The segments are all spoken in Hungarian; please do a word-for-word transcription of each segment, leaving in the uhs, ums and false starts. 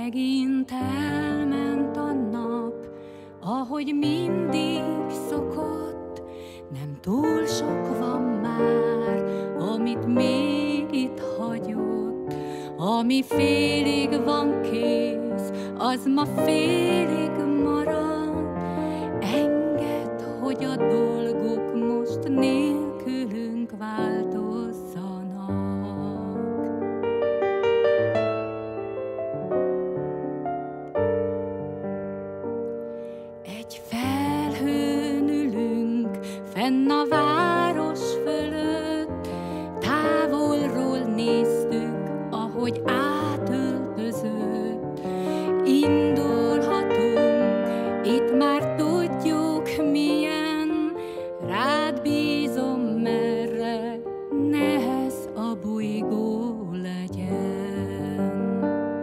Megint elment a nap, ahogy mindig szokott. Nem túl sok van már, amit még itt hagyott. Ami félig van kész, az ma félig marad. Engedd, hogy a dolgok most nélkülünk változzanak. Egy felhőn ülünk, fenn a város fölött, távolról néztük, ahogy átöltözött. Indulhatunk, itt már tudjuk milyen, rád bízom, merre nehez a bolygó legyen.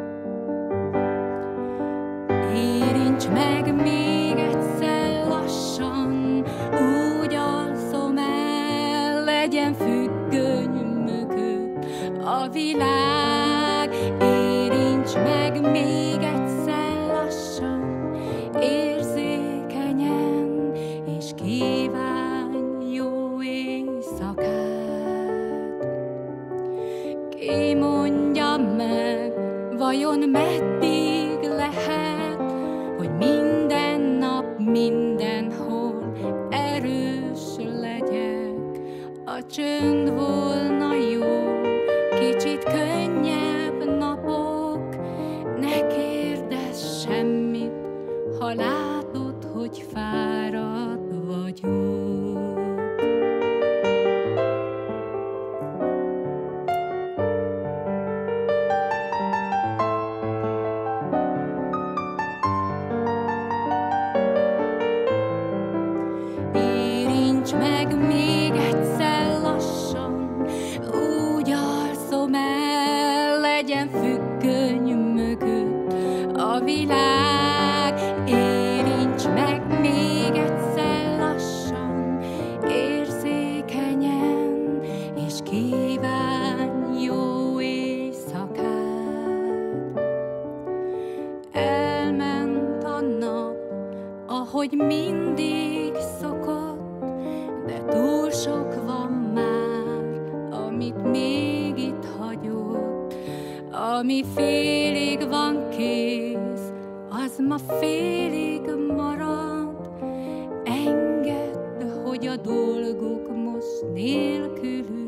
Érints meg még egyszer lassan, úgy alszom el, legyen függöny mögött a világ. Érints meg még egyszer lassan, érzékenyen, és kívánj jó éjszakát. Ki mondja meg, vajon meddig lehet, hogy minden nap, mindenhol erős legyek. A csönd volna jó, kicsit könnyebb napok. Ne kérdezz semmit, ha látod, hogy fáradt vagyok. Érints meg még egyszer lassan, úgy alszom el, legyen függöny mögött a világ. Érints meg még egyszer lassan, érzékenyen, és kívánj jó éjszakát. Elment a nap, ahogy mindig szokott, de túl sok van már, amit még itt hagyott. Ami félig van kész, az ma félig marad. Engedd, hogy a dolgok most nélkülünk